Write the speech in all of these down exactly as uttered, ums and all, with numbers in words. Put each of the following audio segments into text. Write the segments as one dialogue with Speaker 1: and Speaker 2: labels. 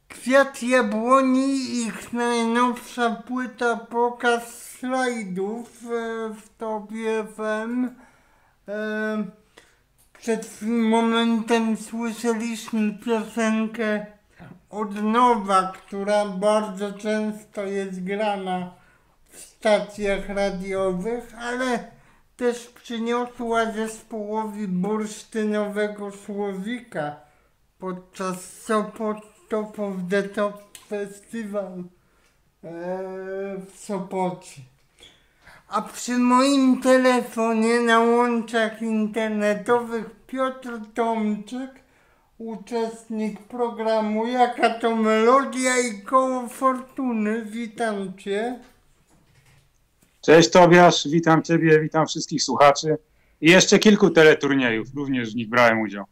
Speaker 1: Kwiat Jabłoni i ich najnowsza płyta Pokaz slajdów e, w Topie F M. E, przed momentem słyszeliśmy piosenkę Od nowa, która bardzo często jest grana w stacjach radiowych, ale też przyniosła zespołowi bursztynowego Słowika podczas Sopot Top of the Top Festival e, w Sopocie. A przy moim telefonie na łączach internetowych Piotr Tomczyk, uczestnik programu Jaka to Melodia i Koło Fortuny. Witam Cię.
Speaker 2: Cześć Tobiasz, witam Ciebie, witam wszystkich słuchaczy i jeszcze kilku teleturniejów, również w nich brałem udział.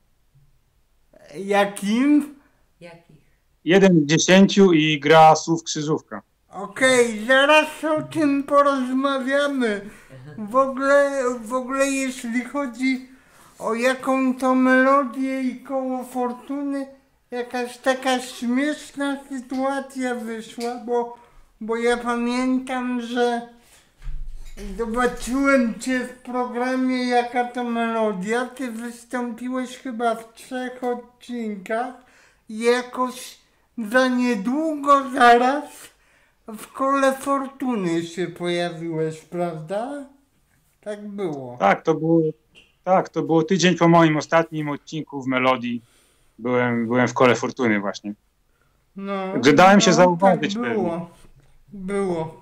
Speaker 1: Jakim?
Speaker 3: Jakich?
Speaker 2: Jeden z dziesięciu i gra słów krzyżówka.
Speaker 1: Okej, okay, zaraz o tym porozmawiamy. W ogóle, w ogóle jeśli chodzi o jaką to melodię i Koło Fortuny, jakaś taka śmieszna sytuacja wyszła, bo, bo ja pamiętam, że zobaczyłem Cię w programie Jaka to Melodia. Ty wystąpiłeś chyba w trzech odcinkach i jakoś za niedługo zaraz w Kole Fortuny się pojawiłeś, prawda? Tak było.
Speaker 2: Tak, to było, tak, to było tydzień po moim ostatnim odcinku w Melodii. Byłem, byłem w Kole Fortuny właśnie.
Speaker 1: No,
Speaker 2: Także dałem
Speaker 1: no,
Speaker 2: się zauważyć.
Speaker 1: Tak było. Było.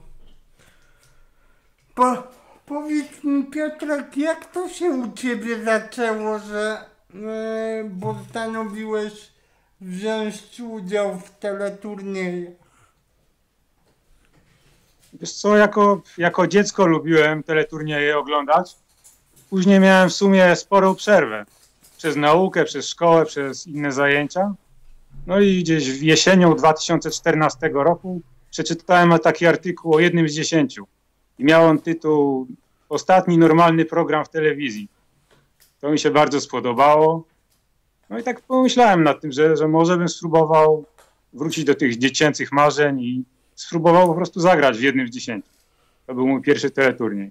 Speaker 1: Po, powiedz mi Piotrek, jak to się u Ciebie zaczęło, że e, postanowiłeś wziąć udział w teleturniejach?
Speaker 2: Wiesz co, jako, jako dziecko lubiłem teleturnieje oglądać. Później miałem w sumie sporą przerwę. Przez naukę, przez szkołę, przez inne zajęcia. No i gdzieś w jesienią dwa tysiące czternastego roku przeczytałem taki artykuł o jednym z dziesięciu. I miał on tytuł Ostatni normalny program w telewizji. To mi się bardzo spodobało. No i tak pomyślałem nad tym, że, że może bym spróbował wrócić do tych dziecięcych marzeń i spróbował po prostu zagrać w jednym z dziesięciu. To był mój pierwszy teleturniej.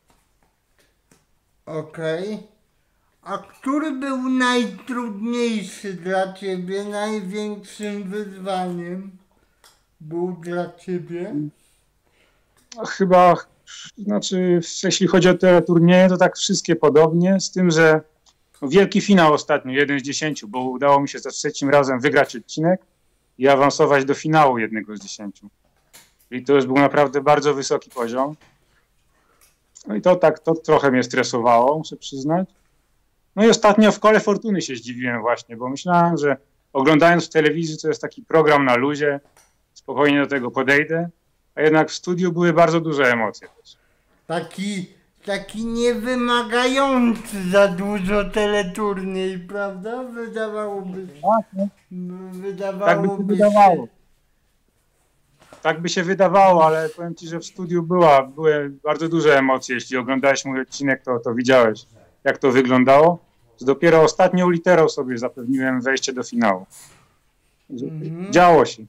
Speaker 1: Okej. Okay. A który był najtrudniejszy dla Ciebie, największym wyzwaniem był dla Ciebie?
Speaker 2: No, chyba, znaczy jeśli chodzi o teleturnieje, to tak wszystkie podobnie, z tym, że wielki finał ostatnio, jeden z dziesięciu, bo udało mi się za trzecim razem wygrać odcinek i awansować do finału jednego z dziesięciu. I to już był naprawdę bardzo wysoki poziom. No i to tak, to trochę mnie stresowało, muszę przyznać. No i ostatnio w Kole Fortuny się zdziwiłem właśnie, bo myślałem, że oglądając w telewizji to jest taki program na luzie, spokojnie do tego podejdę, a jednak w studiu były bardzo duże emocje też.
Speaker 1: Taki, taki niewymagający za dużo teleturniej, prawda? Wydawałoby się.
Speaker 2: Tak, no.
Speaker 1: Wydawałoby
Speaker 2: tak by się wydawało. Tak by się wydawało, ale powiem Ci, że w studiu była, były bardzo duże emocje. Jeśli oglądałeś mój odcinek, to, to widziałeś, jak to wyglądało. Dopiero ostatnią literą sobie zapewniłem wejście do finału. Mhm. Działo się.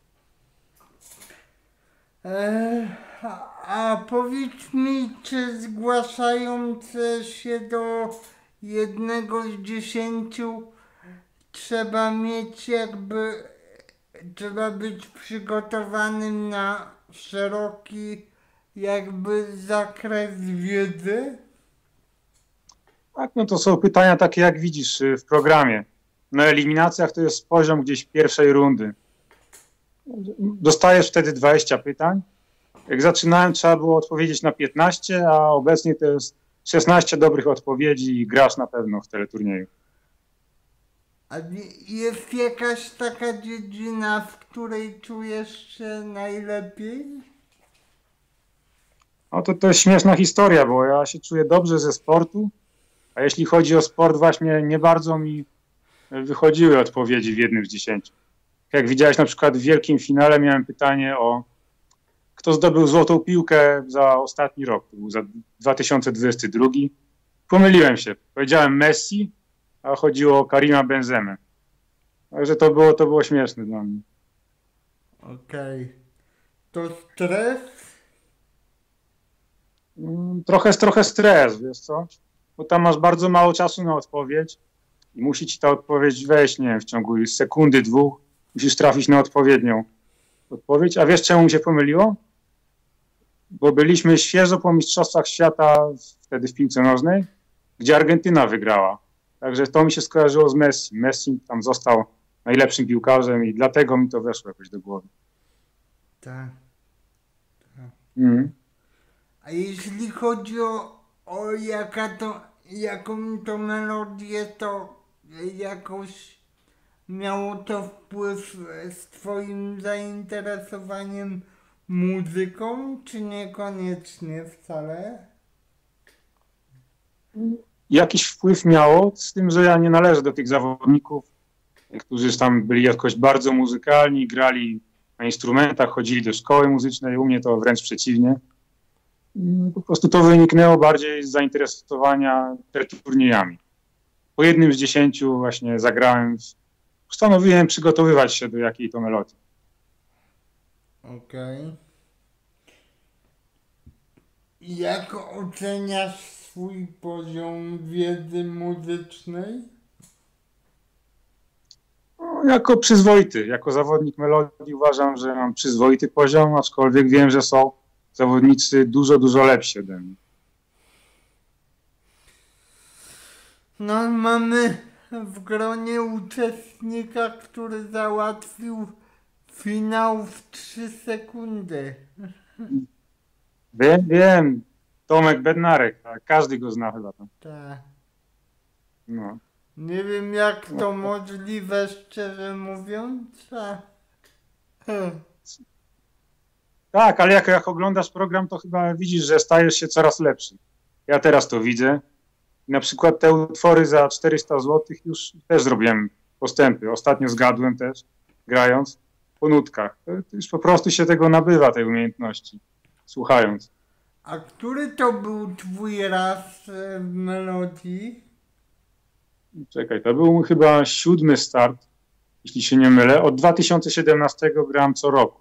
Speaker 1: E, a, a powiedz mi, czy zgłaszające się do jednego z dziesięciu trzeba mieć jakby, trzeba być przygotowanym na szeroki jakby zakres wiedzy?
Speaker 2: Tak, no to są pytania takie, jak widzisz w programie. Na eliminacjach to jest poziom gdzieś pierwszej rundy. Dostajesz wtedy dwadzieścia pytań. Jak zaczynałem, trzeba było odpowiedzieć na piętnaście, a obecnie to jest szesnaście dobrych odpowiedzi i grasz na pewno w teleturnieju.
Speaker 1: A jest jakaś taka dziedzina, w której czujesz się najlepiej?
Speaker 2: No to, to jest śmieszna historia, bo ja się czuję dobrze ze sportu, a jeśli chodzi o sport, właśnie nie bardzo mi wychodziły odpowiedzi w jednym z dziesięciu. Jak widziałeś, na przykład w wielkim finale miałem pytanie o kto zdobył złotą piłkę za ostatni rok, za dwa tysiące dwudziesty drugi. Pomyliłem się, powiedziałem Messi, a chodziło o Karima Benzemę. Także to było, to było śmieszne dla mnie.
Speaker 1: Okej. To stres?
Speaker 2: Mm, Trochę, trochę stres, wiesz co? Bo tam masz bardzo mało czasu na odpowiedź i musi ci ta odpowiedź wejść, nie wiem, w ciągu sekundy, dwóch. Musisz trafić na odpowiednią odpowiedź. A wiesz, czemu mi się pomyliło? Bo byliśmy świeżo po Mistrzostwach Świata wtedy w piłce nożnej, gdzie Argentyna wygrała. Także to mi się skojarzyło z Messi. Messi tam został najlepszym piłkarzem i dlatego mi to weszło jakoś do głowy.
Speaker 1: Tak.
Speaker 2: Mhm.
Speaker 1: A jeśli chodzi o, o jaka to, jaką to melodię, to jakoś miało to wpływ z twoim zainteresowaniem muzyką, czy niekoniecznie wcale?
Speaker 2: Jakiś wpływ miało, z tym, że ja nie należę do tych zawodników, którzy tam byli jakoś bardzo muzykalni, grali na instrumentach, chodzili do szkoły muzycznej. U mnie to wręcz przeciwnie. Po prostu to wyniknęło bardziej z zainteresowania turniejami. Po jednym z dziesięciu właśnie zagrałem, postanowiłem przygotowywać się do jakiej to melodii.
Speaker 1: Okej. I jak oceniasz swój poziom wiedzy muzycznej?
Speaker 2: No, jako przyzwoity, jako zawodnik melodii uważam, że mam przyzwoity poziom, aczkolwiek wiem, że są zawodnicy dużo, dużo lepsi ode mnie.
Speaker 1: No, mamy w gronie uczestnika, który załatwił finał w trzy sekundy.
Speaker 2: Wiem, wiem, Tomek Bednarek, tak, każdy go zna chyba tam.
Speaker 1: Tak.
Speaker 2: No.
Speaker 1: Nie wiem, jak to możliwe, szczerze mówiąc. A...
Speaker 2: Tak, ale jak, jak oglądasz program, to chyba widzisz, że stajesz się coraz lepszy. Ja teraz to widzę. Na przykład te utwory za czterysta złotych już też zrobiłem postępy. Ostatnio zgadłem też, grając po nutkach. To, to już po prostu się tego nabywa, tej umiejętności, słuchając.
Speaker 1: A który to był twój raz e, w melodii?
Speaker 2: Czekaj, to był chyba siódmy start, jeśli się nie mylę. Od dwa tysiące siedemnastego gram co roku.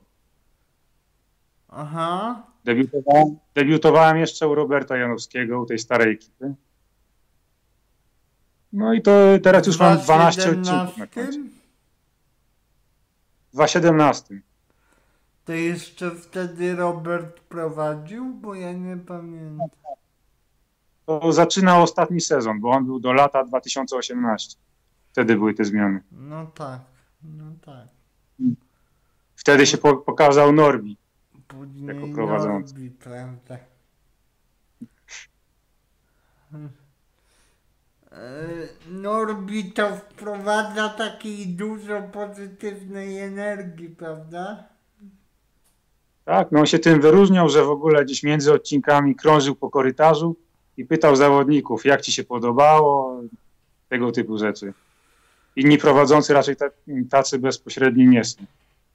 Speaker 1: Aha.
Speaker 2: Debiutowałem, debiutowałem jeszcze u Roberta Janowskiego, u tej starej ekipy. No i to teraz już mam dwanaście odcinków na końcu. W dwa tysiące siedemnastym.
Speaker 1: To jeszcze wtedy Robert prowadził, bo ja nie pamiętam.
Speaker 2: To zaczynał ostatni sezon, bo on był do lata dwa tysiące osiemnastego. Wtedy były te zmiany.
Speaker 1: No tak, no tak.
Speaker 2: Wtedy się po, pokazał Norbi
Speaker 1: Później
Speaker 2: jako prowadzący.
Speaker 1: Norbi, prawda? Norbi to wprowadza takiej dużo pozytywnej energii, prawda?
Speaker 2: Tak, no on się tym wyróżniał, że w ogóle gdzieś między odcinkami krążył po korytarzu i pytał zawodników, jak ci się podobało, tego typu rzeczy. Inni prowadzący raczej tacy bezpośredni nie są.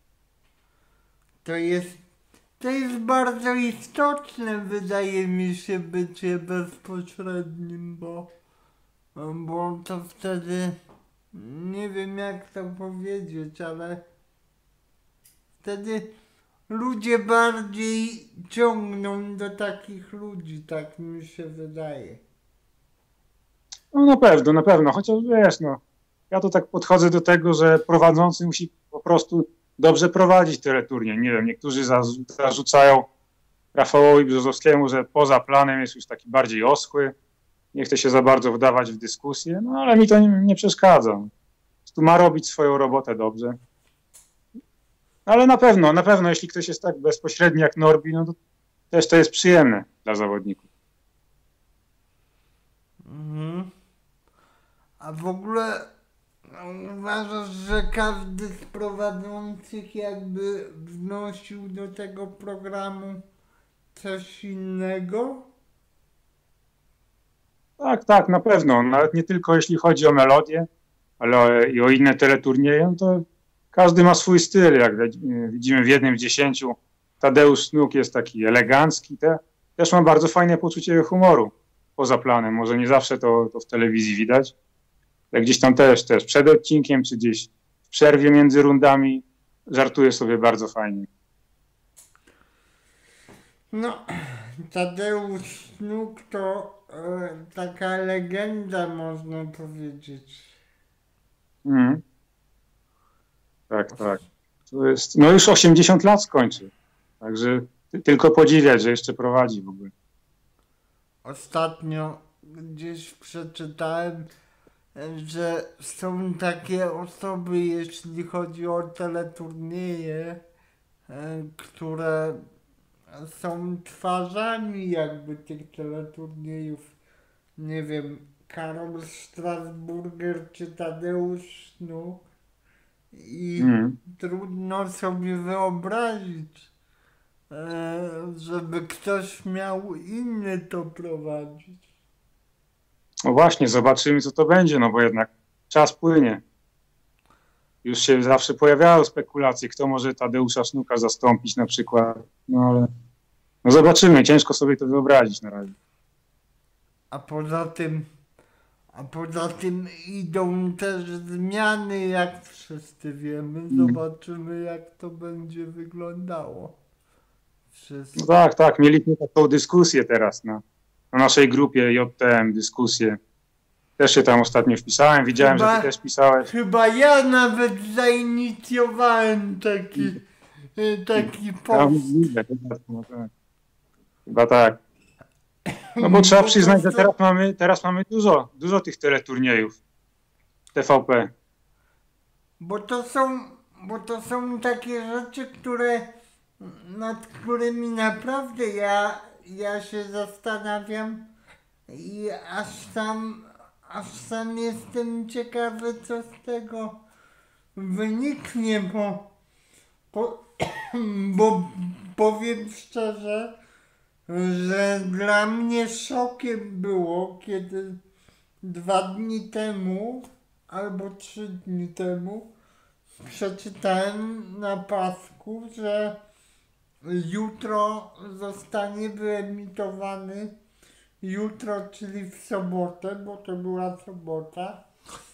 Speaker 1: To jest, to jest bardzo istotne, wydaje mi się, bycie bezpośrednim, bo, bo to wtedy, nie wiem jak to powiedzieć, ale wtedy ludzie bardziej ciągną do takich ludzi, tak mi się wydaje.
Speaker 2: No na pewno, na pewno, chociaż wiesz, no, ja to tak podchodzę do tego, że prowadzący musi po prostu dobrze prowadzić teleturniej. Nie wiem, niektórzy zarzucają Rafałowi Brzozowskiemu, że poza planem jest już taki bardziej oschły, nie chce się za bardzo wdawać w dyskusję, no ale mi to nie, nie przeszkadza. Tu ma robić swoją robotę dobrze. Ale na pewno, na pewno, jeśli ktoś jest tak bezpośredni jak Norbi, no to też to jest przyjemne dla zawodników.
Speaker 1: Mhm. A w ogóle uważasz, że każdy z prowadzących jakby wnosił do tego programu coś innego?
Speaker 2: Tak, tak, na pewno. Nawet nie tylko jeśli chodzi o melodię, ale i o inne teleturnieje, no to każdy ma swój styl. Jak widzimy w jednym z dziesięciu, Tadeusz Snuk jest taki elegancki, te, też ma bardzo fajne poczucie humoru poza planem. Może nie zawsze to, to w telewizji widać, ale gdzieś tam też, też przed odcinkiem, czy gdzieś w przerwie między rundami żartuje sobie bardzo fajnie.
Speaker 1: No, Tadeusz Sznuk to e, taka legenda, można powiedzieć.
Speaker 2: Mhm. Tak, tak. To jest, no już osiemdziesiąt lat skończy. Także tylko podziwiać, że jeszcze prowadzi w ogóle.
Speaker 1: Ostatnio gdzieś przeczytałem, że są takie osoby, jeśli chodzi o teleturnieje, e, które są twarzami jakby tych teleturniejów. Nie wiem, Karol Strasburger czy Tadeusz Sznuk. I
Speaker 2: Mhm.
Speaker 1: trudno sobie wyobrazić, e, żeby ktoś miał inny to prowadzić.
Speaker 2: No właśnie, zobaczymy co to będzie, no bo jednak czas płynie. Już się zawsze pojawiały spekulacje, kto może Tadeusza Sznuka zastąpić na przykład. No ale no zobaczymy, ciężko sobie to wyobrazić na razie.
Speaker 1: A poza tym, a poza tym idą też zmiany, jak wszyscy wiemy. Zobaczymy, jak to będzie wyglądało. Wszystko.
Speaker 2: No tak, tak, mieliśmy taką dyskusję teraz na, na naszej grupie J T M, dyskusję. Też się tam ostatnio wpisałem, widziałem,
Speaker 1: Chyba-
Speaker 2: że ty też pisałeś.
Speaker 1: Chyba ja nawet zainicjowałem taki, e, taki
Speaker 2: Ja
Speaker 1: post.
Speaker 2: widzę, chyba, no tak. Chyba tak. No bo trzeba
Speaker 1: Bo
Speaker 2: przyznać,
Speaker 1: to-
Speaker 2: że teraz mamy, teraz mamy dużo, dużo tych teleturniejów. T V P.
Speaker 1: Bo to są, bo to są takie rzeczy, które, nad którymi naprawdę ja, ja się zastanawiam i aż sam, aż sam jestem ciekawy, co z tego wyniknie, bo, bo, bo powiem szczerze, że dla mnie szokiem było, kiedy dwa dni temu albo trzy dni temu przeczytałem na pasku, że jutro zostanie wyemitowany, jutro, czyli w sobotę, bo to była sobota,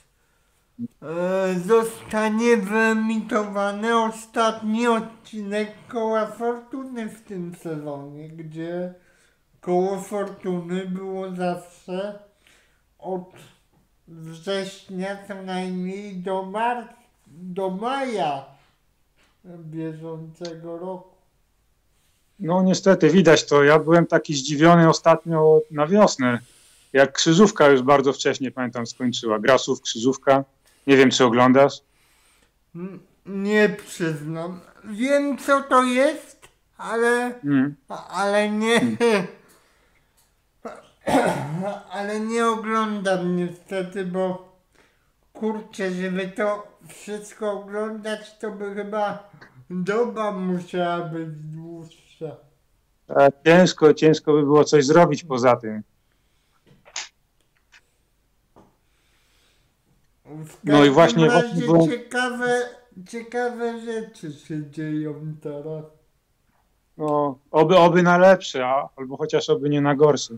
Speaker 1: e, zostanie wyemitowany ostatni odcinek Koła Fortuny w tym sezonie, gdzie Koło Fortuny było zawsze od września co najmniej do marca, do maja bieżącego roku.
Speaker 2: No niestety, widać to. Ja byłem taki zdziwiony ostatnio na wiosnę, jak Krzyżówka już bardzo wcześnie, pamiętam, skończyła. Grasów, Krzyżówka. Nie wiem, czy oglądasz?
Speaker 1: N- Nie przyznam. Wiem co to jest, ale,
Speaker 2: Mm.
Speaker 1: ale nie, ale nie oglądam niestety, bo kurczę, żeby to wszystko oglądać, to by chyba doba musiała być dłuższa.
Speaker 2: A ciężko, ciężko by było coś zrobić poza tym.
Speaker 1: W
Speaker 2: No i
Speaker 1: każdym
Speaker 2: właśnie-
Speaker 1: razie
Speaker 2: właśnie byłem-
Speaker 1: ciekawe, ciekawe rzeczy się dzieją teraz.
Speaker 2: No, oby, oby na lepsze, a, albo chociaż oby nie na gorsze.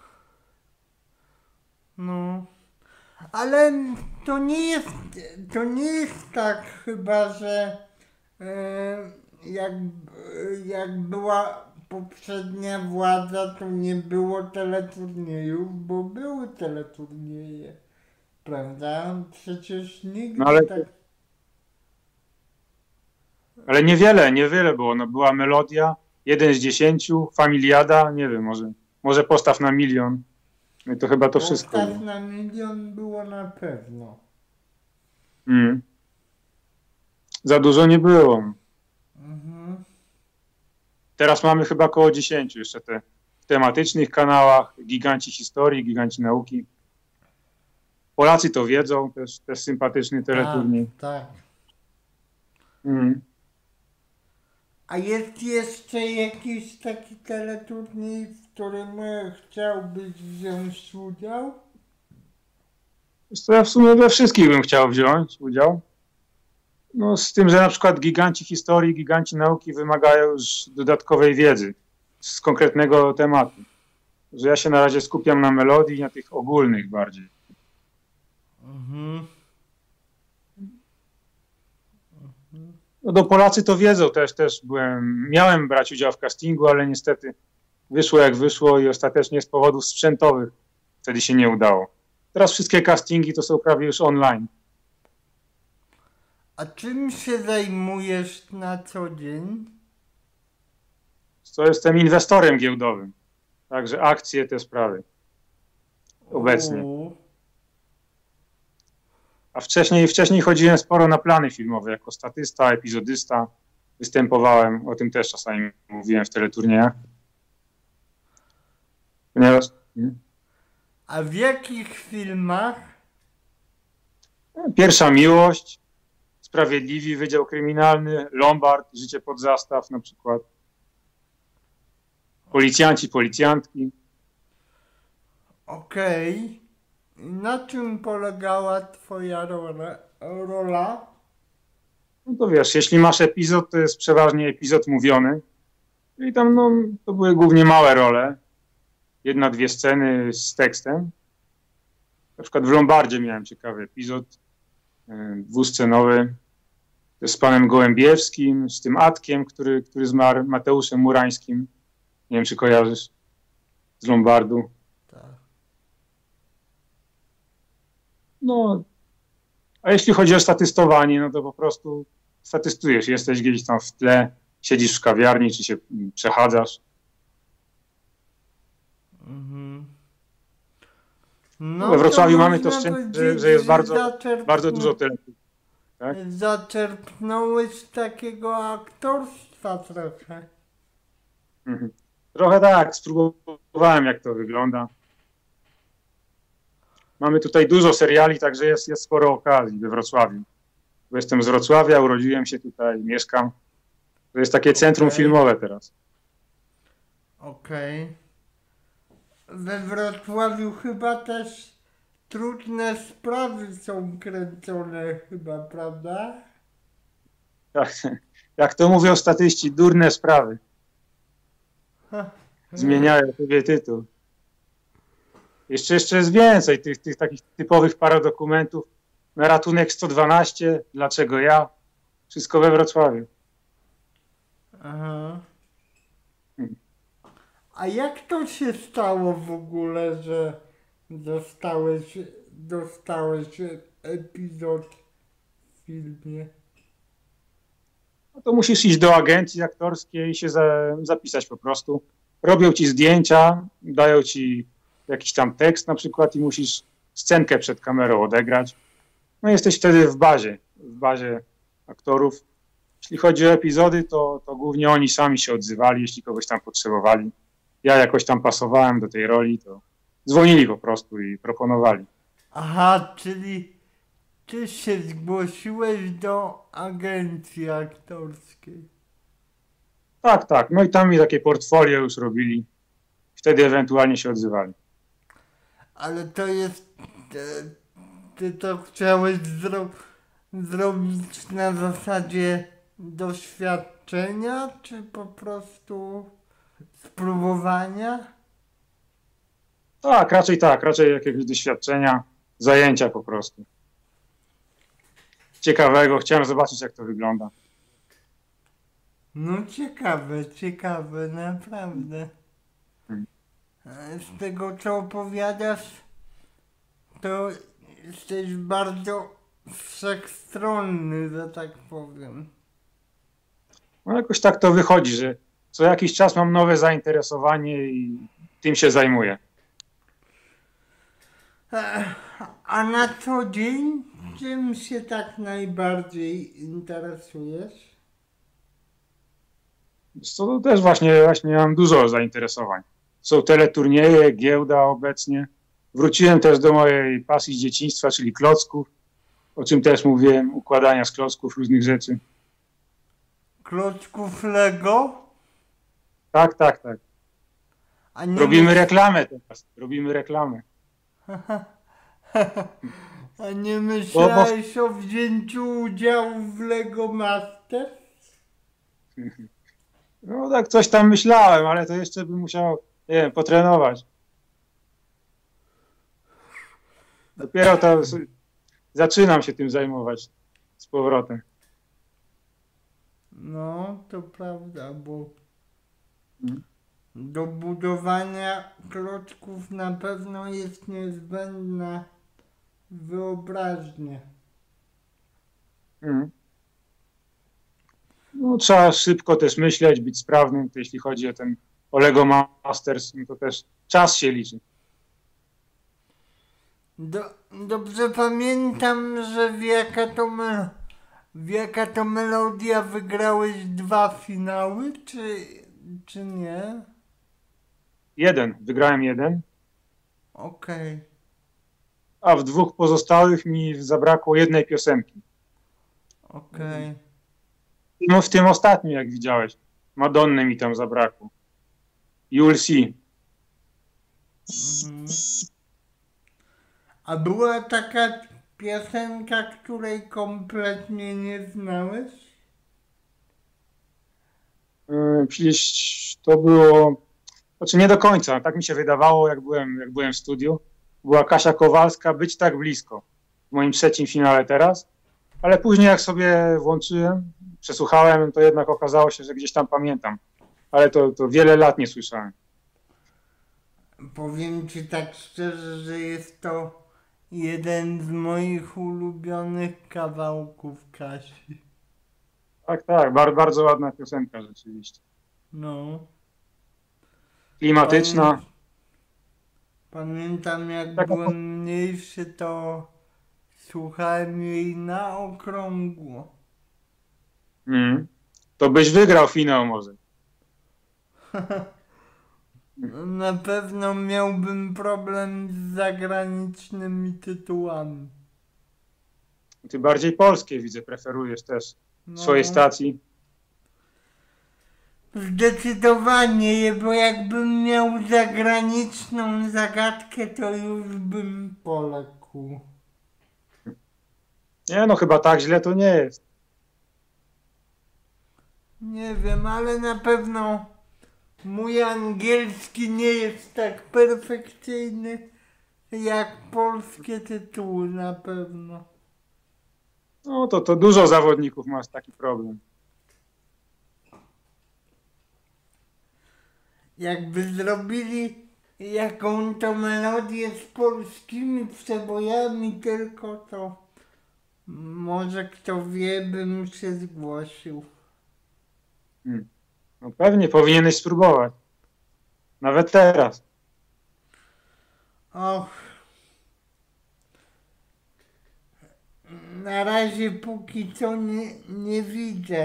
Speaker 1: No. Ale to nie jest, to nie jest tak chyba, że e, jak, jak była poprzednia władza, to nie było teleturniejów, bo były teleturnieje. Prawda? Przecież nigdy
Speaker 2: No ale-
Speaker 1: tak...
Speaker 2: Ale niewiele, niewiele było. No, była Melodia, jeden z dziesięciu, Familiada, nie wiem, może, może Postaw na milion. No i to chyba to wszystko
Speaker 1: Postaw
Speaker 2: było.
Speaker 1: na milion było na pewno.
Speaker 2: Mm. Za dużo nie było.
Speaker 1: Mhm.
Speaker 2: Teraz mamy chyba około dziesięciu jeszcze te w tematycznych kanałach, giganci historii, giganci nauki. Polacy to wiedzą, też, też sympatyczny teleturniej.
Speaker 1: Tak, tak.
Speaker 2: Mm.
Speaker 1: A jest jeszcze jakiś taki teleturniej, w którym e, chciałbyś wziąć udział?
Speaker 2: Wiesz co, ja w sumie we wszystkich bym chciał wziąć udział. No, z tym, że na przykład giganci historii, giganci nauki wymagają już dodatkowej wiedzy z konkretnego tematu. Że ja się na razie skupiam na melodii i na tych ogólnych bardziej.
Speaker 1: Mhm.
Speaker 2: No do Polacy to wiedzą, też, też byłem, miałem brać udział w castingu, ale niestety wyszło jak wyszło i ostatecznie z powodów sprzętowych wtedy się nie udało. Teraz wszystkie castingi to są prawie już online.
Speaker 1: A czym się zajmujesz na co dzień?
Speaker 2: Co jestem inwestorem giełdowym, także akcje, te sprawy obecnie.
Speaker 1: U,
Speaker 2: A wcześniej, wcześniej chodziłem sporo na plany filmowe, jako statysta, epizodysta. Występowałem, o tym też czasami mówiłem w teleturniejach. Ponieważ...
Speaker 1: A w jakich filmach?
Speaker 2: Pierwsza miłość, Sprawiedliwi, Wydział Kryminalny, Lombard, Życie pod zastaw na przykład. Policjanci, policjantki.
Speaker 1: Okej. I na czym polegała twoja rola? rola?
Speaker 2: No to wiesz, jeśli masz epizod, to jest przeważnie epizod mówiony. I tam no, to były głównie małe role. Jedna, dwie sceny z tekstem. Na przykład w Lombardzie miałem ciekawy epizod, yy, dwuscenowy, z panem Gołębiewskim, z tym Atkiem, który, który zmarł, Mateuszem Murańskim. Nie wiem, czy kojarzysz z Lombardu.
Speaker 1: Tak.
Speaker 2: No, a jeśli chodzi o statystowanie, no to po prostu statystujesz. Jesteś gdzieś tam w tle, siedzisz w kawiarni, czy się przechadzasz.
Speaker 1: Mhm.
Speaker 2: We Wrocławiu
Speaker 1: to
Speaker 2: mamy to
Speaker 1: można
Speaker 2: szczęście, że,
Speaker 1: powiedzieć,
Speaker 2: że jest bardzo,
Speaker 1: zaczerpnę-
Speaker 2: bardzo dużo teleturniejów. Tak?
Speaker 1: Zaczerpnąłeś takiego aktorstwa trochę.
Speaker 2: Mhm. Trochę tak, spróbowałem jak to wygląda. Mamy tutaj dużo seriali, także jest, jest sporo okazji we Wrocławiu. Bo jestem z Wrocławia, urodziłem się tutaj, mieszkam. To jest takie centrum
Speaker 1: Okej.
Speaker 2: filmowe teraz.
Speaker 1: Okej. We Wrocławiu chyba też trudne sprawy są kręcone chyba, prawda?
Speaker 2: Tak, jak to mówią statyści, durne sprawy. Zmieniają sobie tytuł. Jeszcze, jeszcze jest więcej tych, tych takich typowych paradokumentów. Na ratunek sto dwanaście, dlaczego ja? Wszystko we Wrocławiu.
Speaker 1: Aha.
Speaker 2: Hmm.
Speaker 1: A jak to się stało w ogóle, że dostałeś, dostałeś epizod w filmie?
Speaker 2: No to musisz iść do agencji aktorskiej i się za, zapisać po prostu. Robią ci zdjęcia, dają ci jakiś tam tekst na przykład i musisz scenkę przed kamerą odegrać. No i jesteś wtedy w bazie, w bazie aktorów. Jeśli chodzi o epizody, to, to głównie oni sami się odzywali, jeśli kogoś tam potrzebowali. Ja jakoś tam pasowałem do tej roli, to dzwonili po prostu i proponowali.
Speaker 1: Aha, czyli ty się zgłosiłeś do agencji aktorskiej.
Speaker 2: Tak, tak. No i tam mi takie portfolio już robili. Wtedy ewentualnie się odzywali.
Speaker 1: Ale to jest... Ty, ty to chciałeś zro, zrobić na zasadzie doświadczenia, czy po prostu spróbowania?
Speaker 2: Tak, raczej tak. Raczej jakiegoś doświadczenia, zajęcia po prostu. Ciekawego. Chciałem zobaczyć, jak to wygląda.
Speaker 1: No ciekawe, ciekawe, naprawdę.
Speaker 2: Hmm.
Speaker 1: Z tego, co opowiadasz, to jesteś bardzo wszechstronny, że tak powiem.
Speaker 2: No jakoś tak to wychodzi, że co jakiś czas mam nowe zainteresowanie i tym się zajmuję.
Speaker 1: A na co dzień czym się tak najbardziej interesujesz?
Speaker 2: Co to też właśnie, właśnie mam dużo zainteresowań. Są teleturnieje, giełda obecnie. Wróciłem też do mojej pasji z dzieciństwa, czyli klocków, o czym też mówiłem, układania z klocków różnych rzeczy.
Speaker 1: Klocków Lego?
Speaker 2: Tak, tak, tak.
Speaker 1: A nie
Speaker 2: Robimy
Speaker 1: myśl-
Speaker 2: reklamę teraz, robimy reklamę.
Speaker 1: A nie myślałeś o wzięciu udziału w Lego Masters?
Speaker 2: No tak, coś tam myślałem, ale to jeszcze bym musiał, nie wiem, potrenować. Dopiero to zaczynam się tym zajmować z powrotem.
Speaker 1: No, to prawda, bo
Speaker 2: Mhm.
Speaker 1: do budowania klocków na pewno jest niezbędna wyobraźnia.
Speaker 2: Mhm. No, trzeba szybko też myśleć, być sprawnym, to jeśli chodzi o ten o Lego Masters, no to też czas się liczy.
Speaker 1: Do, dobrze pamiętam, że w jaka to, mel, w jaka to melodia wygrałeś dwa finały, czy, czy nie?
Speaker 2: Jeden, wygrałem jeden,
Speaker 1: Okej.
Speaker 2: a w dwóch pozostałych mi zabrakło jednej piosenki.
Speaker 1: Okej.
Speaker 2: No w tym ostatnim, jak widziałeś, Madonny mi tam zabrakło. You'll see.
Speaker 1: Mhm. A była taka piosenka, której kompletnie nie znałeś?
Speaker 2: Yy, Przecież to było, znaczy nie do końca, tak mi się wydawało, jak byłem, jak byłem w studiu. Była Kasia Kowalska, Być tak blisko, w moim trzecim finale teraz, ale później jak sobie włączyłem, przesłuchałem, to jednak okazało się, że gdzieś tam pamiętam, ale to, to wiele lat nie słyszałem.
Speaker 1: Powiem ci tak szczerze, że jest to jeden z moich ulubionych kawałków Kasi.
Speaker 2: Tak, tak, bar, bardzo ładna piosenka rzeczywiście.
Speaker 1: No.
Speaker 2: Klimatyczna.
Speaker 1: Pamię- Pamiętam jak
Speaker 2: Taka-
Speaker 1: byłem mniejszy, to słuchałem jej na okrągło.
Speaker 2: Mm. To byś wygrał finał może.
Speaker 1: Na pewno miałbym problem z zagranicznymi tytułami.
Speaker 2: Ty bardziej polskie widzę, preferujesz też w
Speaker 1: No,
Speaker 2: swojej stacji.
Speaker 1: zdecydowanie, bo jakbym miał zagraniczną zagadkę, to już bym poległ.
Speaker 2: Nie no, chyba tak źle to nie jest.
Speaker 1: Nie wiem, ale na pewno mój angielski nie jest tak perfekcyjny jak polskie tytuły na pewno.
Speaker 2: No to, to dużo zawodników ma taki problem.
Speaker 1: Jakby zrobili jaką to melodię z polskimi przebojami tylko, to może kto wie, bym się zgłosił.
Speaker 2: Hmm. No pewnie powinieneś spróbować. Nawet teraz.
Speaker 1: Och. Na razie póki co nie, nie widzę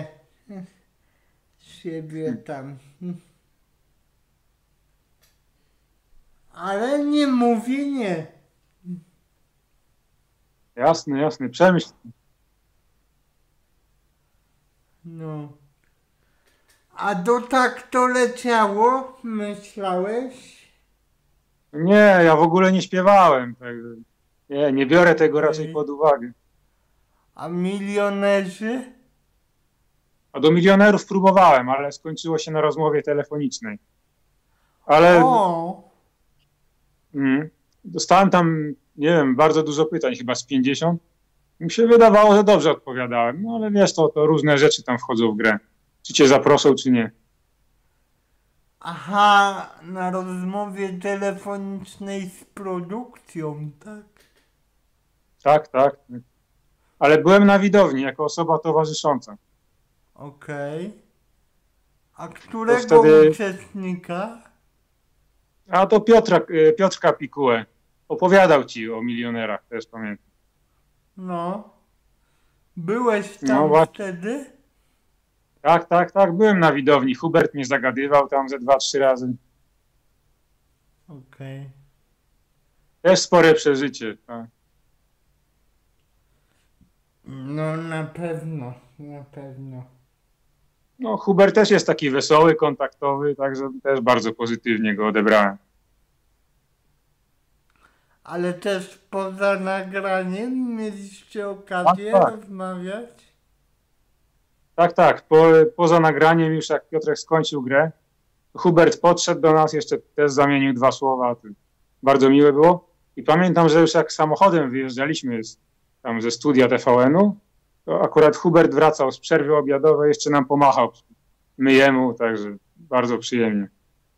Speaker 1: siebie tam. Ale nie mówię nie.
Speaker 2: Jasne, jasne, przemyśl.
Speaker 1: No. A do tak to leciało, myślałeś?
Speaker 2: Nie, ja w ogóle nie śpiewałem. Także nie, nie biorę tego raczej
Speaker 1: Okej.
Speaker 2: pod uwagę.
Speaker 1: A milionerzy?
Speaker 2: A do milionerów próbowałem, ale skończyło się na rozmowie telefonicznej. Ale
Speaker 1: O!
Speaker 2: mm, dostałem tam, nie wiem, bardzo dużo pytań, chyba z pięćdziesiąt. Mi się wydawało, że dobrze odpowiadałem. No ale wiesz, to, to różne rzeczy tam wchodzą w grę. Czy cię zaproszą, czy nie.
Speaker 1: Aha, na rozmowie telefonicznej z produkcją, tak?
Speaker 2: Tak, tak. Ale byłem na widowni jako osoba towarzysząca.
Speaker 1: Okej. A którego
Speaker 2: wtedy-
Speaker 1: uczestnika?
Speaker 2: A to Piotra, y, Piotrka Pikułę. Opowiadał ci o milionerach, też pamiętam.
Speaker 1: No. Byłeś tam
Speaker 2: No właśnie.
Speaker 1: wtedy?
Speaker 2: Tak, tak, tak, byłem na widowni. Hubert mnie zagadywał tam ze dwa, trzy razy.
Speaker 1: Okej.
Speaker 2: Też spore przeżycie. Tak.
Speaker 1: No na pewno, na pewno.
Speaker 2: No, Hubert też jest taki wesoły, kontaktowy, także też bardzo pozytywnie go odebrałem.
Speaker 1: Ale też poza nagraniem mieliście okazję
Speaker 2: Tak, tak.
Speaker 1: rozmawiać?
Speaker 2: Tak, tak, po, poza nagraniem już jak Piotrek skończył grę, Hubert podszedł do nas, jeszcze też zamienił dwa słowa, to bardzo miłe było. I pamiętam, że już jak samochodem wyjeżdżaliśmy z, tam ze studia T V N-u, To akurat Hubert wracał z przerwy obiadowej, jeszcze nam pomachał. My jemu, także bardzo przyjemnie.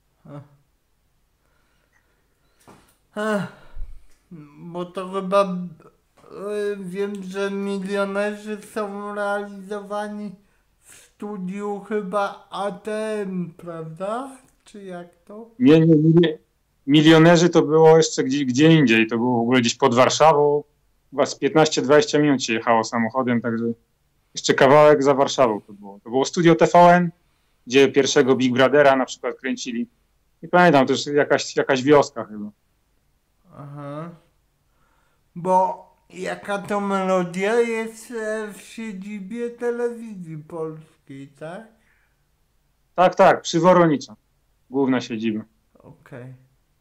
Speaker 1: Ech, bo to chyba y, wiem, że milionerzy są realizowani w studiu chyba A T M, prawda? Czy jak to?
Speaker 2: Nie, nie, nie. Milionerzy to było jeszcze gdzie, gdzie indziej. To było w ogóle gdzieś pod Warszawą. Chyba z piętnaście dwadzieścia minut się jechało samochodem, także jeszcze kawałek za Warszawą to było. To było studio T V N, gdzie pierwszego Big Brothera na przykład kręcili. I pamiętam też jakaś, jakaś wioska chyba.
Speaker 1: Aha. Bo jaka to melodia jest e, w siedzibie telewizji polskiej, tak?
Speaker 2: Tak, tak, przy Woronicza. Główna siedziba.
Speaker 1: Okej.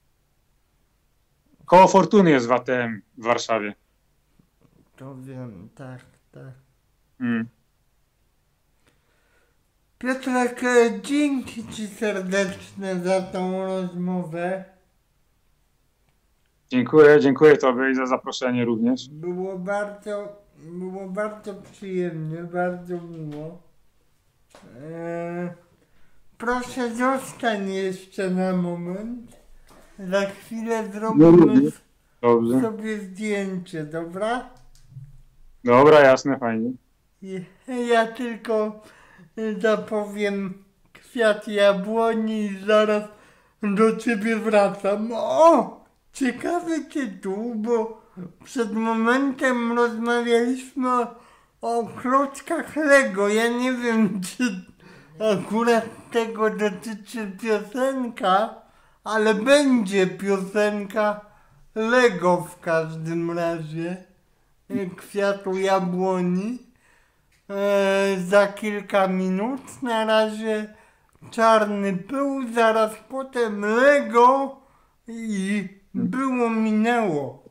Speaker 2: Koło Fortuny jest w A T M w Warszawie.
Speaker 1: To wiem, tak, tak.
Speaker 2: Mm.
Speaker 1: Piotrek, e, dzięki Ci serdeczne za tą rozmowę.
Speaker 2: Dziękuję, dziękuję Tobie i za zaproszenie również.
Speaker 1: Było bardzo, było bardzo przyjemnie, bardzo miło. E, proszę zostań jeszcze na moment. Za chwilę zrobimy
Speaker 2: Dobrze.
Speaker 1: sobie zdjęcie, dobra?
Speaker 2: Dobra, jasne, fajnie.
Speaker 1: I ja tylko zapowiem kwiat jabłoni i zaraz do ciebie wracam. O! Ciekawy tytuł, bo przed momentem rozmawialiśmy o, o klockach Lego. Ja nie wiem, czy akurat tego dotyczy piosenka, ale będzie piosenka Lego w każdym razie. Kwiatu jabłoni. E, za kilka minut. Na razie czarny pył, zaraz potem Lego i było minęło.